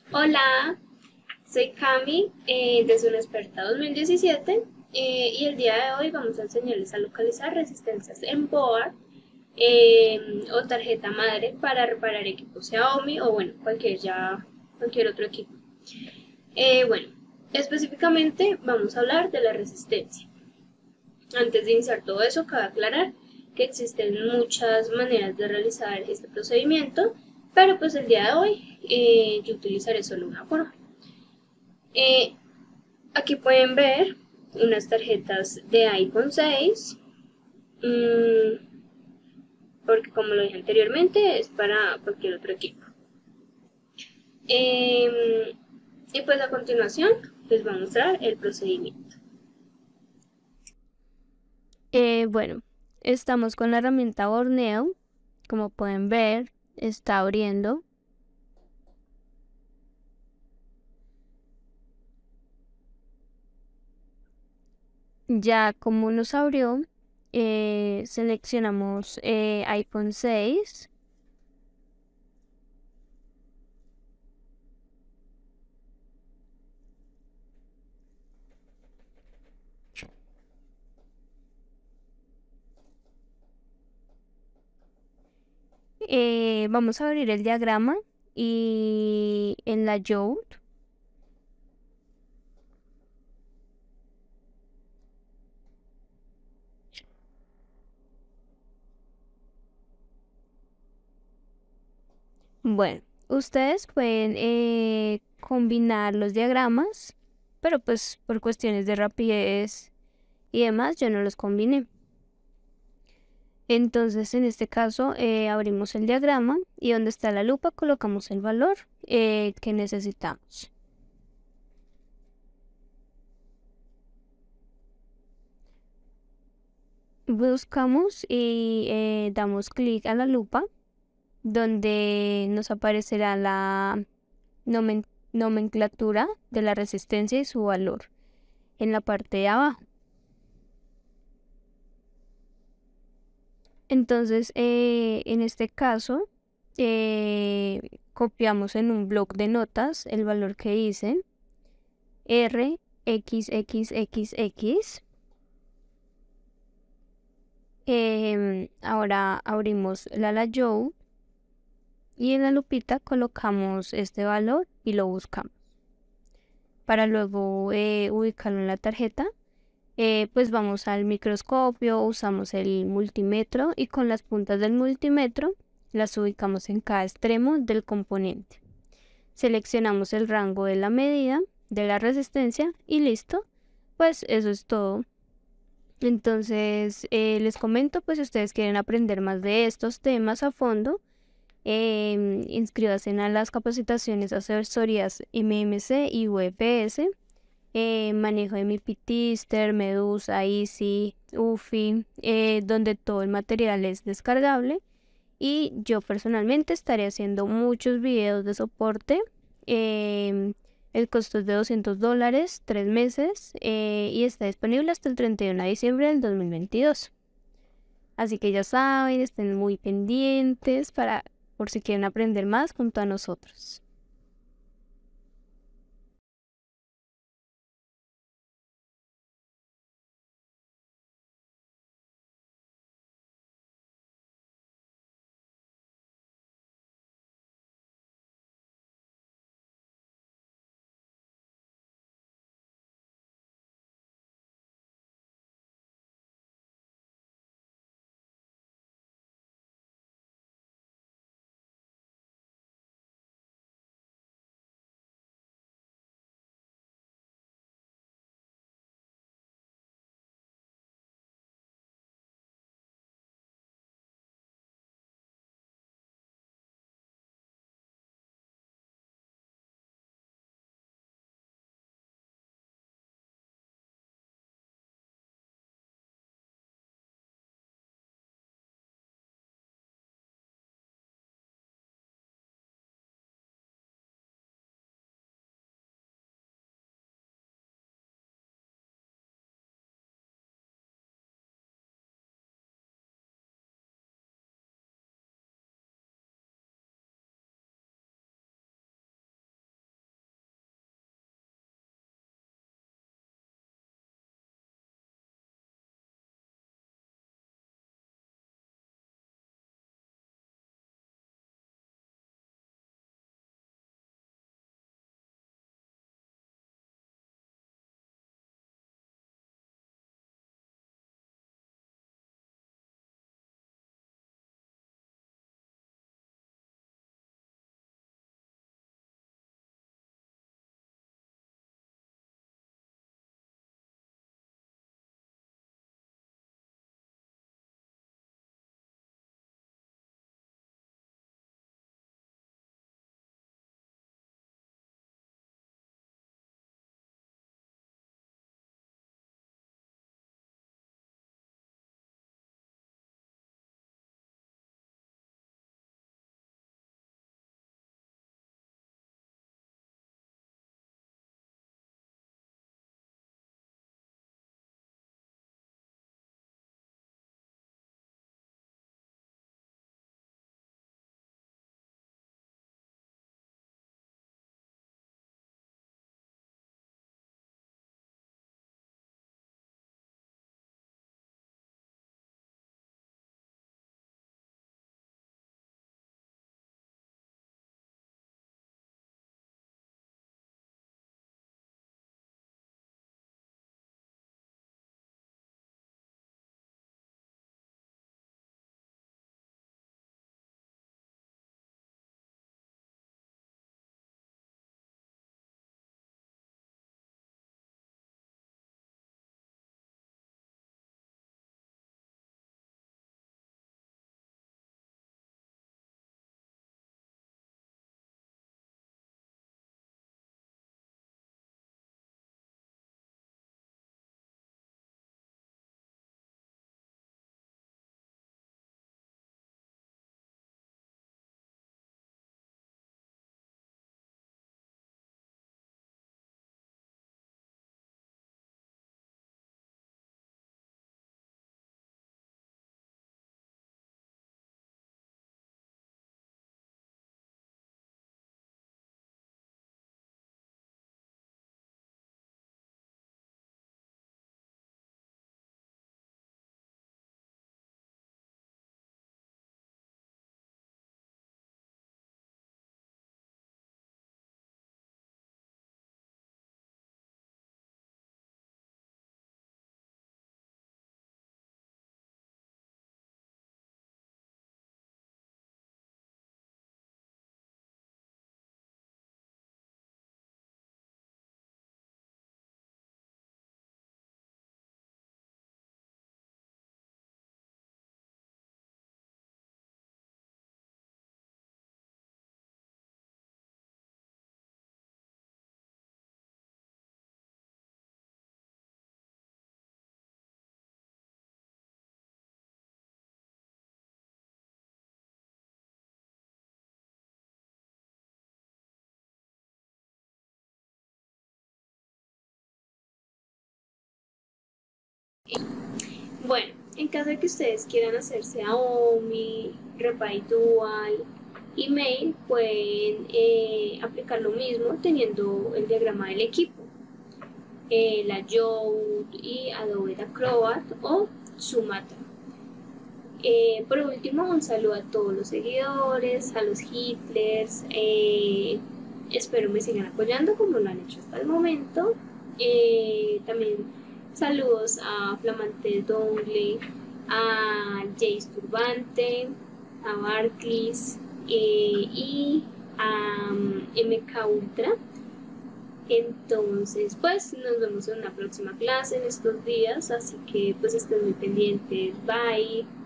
Hola, soy Cami de Zona Experta 2017 y el día de hoy vamos a enseñarles a localizar resistencias en board eh, o tarjeta madre para reparar equipos Xiaomi o bueno, cualquier otro equipo. Bueno, específicamente vamos a hablar de la resistencia. Antes de iniciar todo eso, cabe aclarar que existen muchas maneras de realizar este procedimiento, pero pues el día de hoy yo utilizaré solo una forma. Eh, Aquí pueden ver unas tarjetas de iPhone 6, porque como lo dije anteriormente, es para cualquier otro equipo. Eh, y pues a continuación les voy a mostrar el procedimiento. Bueno, estamos con la herramienta horneo. Como pueden ver, está abriendo. Ya como nos abrió, seleccionamos iPhone 6. Vamos a abrir el diagrama y en la Jode. Bueno, ustedes pueden combinar los diagramas, pero pues por cuestiones de rapidez y demás, yo no los combiné. Entonces, en este caso, abrimos el diagrama y donde está la lupa colocamos el valor que necesitamos. Buscamos y damos clic a la lupa, donde nos aparecerá la nomenclatura de la resistencia y su valor en la parte de abajo. Entonces, en este caso, copiamos en un bloc de notas el valor que dice RXXXX. Ahora abrimos la Layou y en la lupita colocamos este valor y lo buscamos. Para luego ubicarlo en la tarjeta, pues vamos al microscopio, usamos el multímetro y con las puntas del multímetro las ubicamos en cada extremo del componente. Seleccionamos el rango de la medida de la resistencia y listo. Pues eso es todo. Entonces, les comento, pues si ustedes quieren aprender más de estos temas a fondo, inscríbanse a las capacitaciones asesorías MMC y UFS, manejo de MIPI-Tister, Medusa, Easy, UFI, donde todo el material es descargable y yo personalmente estaré haciendo muchos videos de soporte. El costo es de $200, 3 meses, y está disponible hasta el 31 de diciembre del 2022. Así que ya saben, estén muy pendientes por si quieren aprender más junto a nosotros. Bueno, en caso de que ustedes quieran hacerse AOMI, Repay Dual, email, pueden aplicar lo mismo teniendo el diagrama del equipo, la Jode y Adobe Acrobat o Sumatra. Por último, un saludo a todos los seguidores, a los Hitlers. Espero me sigan apoyando como lo han hecho hasta el momento. También saludos a Flamante Dongle, a Jace Turbante, a Barclays y a MK Ultra. Entonces, pues nos vemos en una próxima clase en estos días, así que pues estén muy pendientes. Bye.